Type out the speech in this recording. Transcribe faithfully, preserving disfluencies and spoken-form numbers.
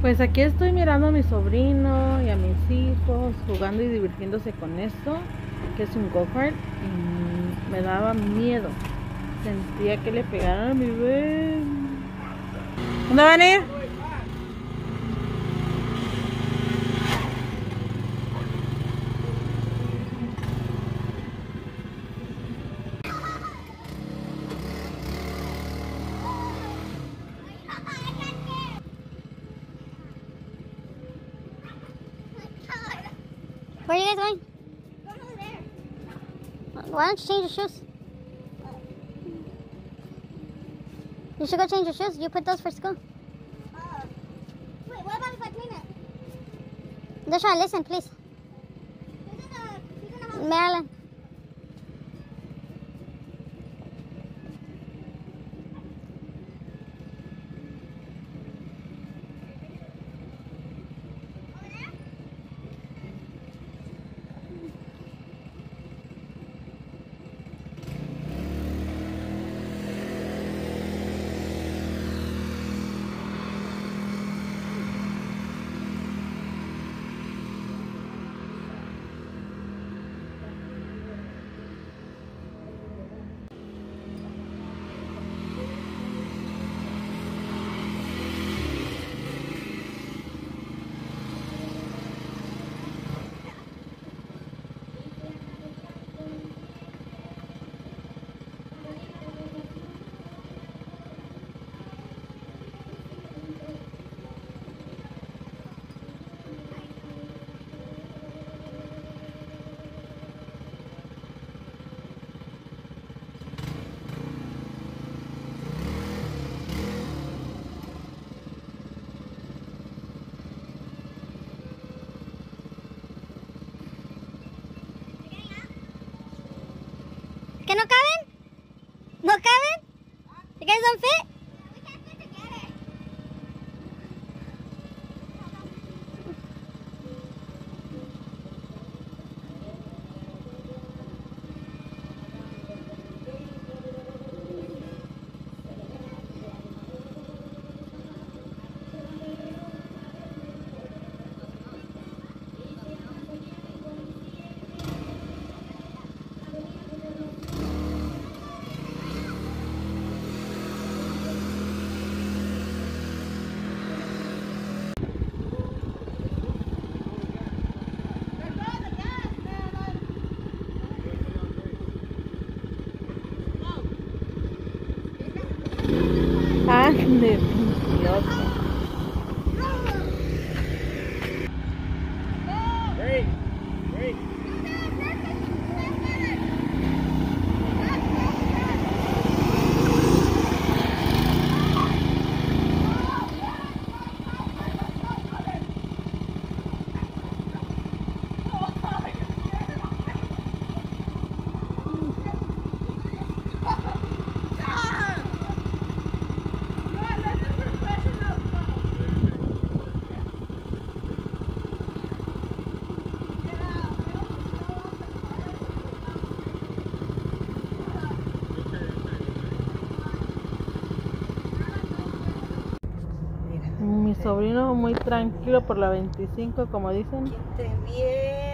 Pues aquí estoy mirando a mi sobrino y a mis hijos jugando y divirtiéndose con esto, que es un go-kart, y me daba miedo. Sentía que le pegaron a mi bebé. ¿Dónde van a ir? Where are you guys going? Why don't you change your shoes? You should go change your shoes. You put those for school. Uh, wait, what about if I clean it? Joshua, listen, please. Who's in the, who's in the house? Marilyn. Over there? ¿Que no caben? ¿No caben? You guys don't fit? We can't fit together. Ande, mentiroso. Great, great. Mi sobrino muy tranquilo por la veinticinco, como dicen. Qué bien.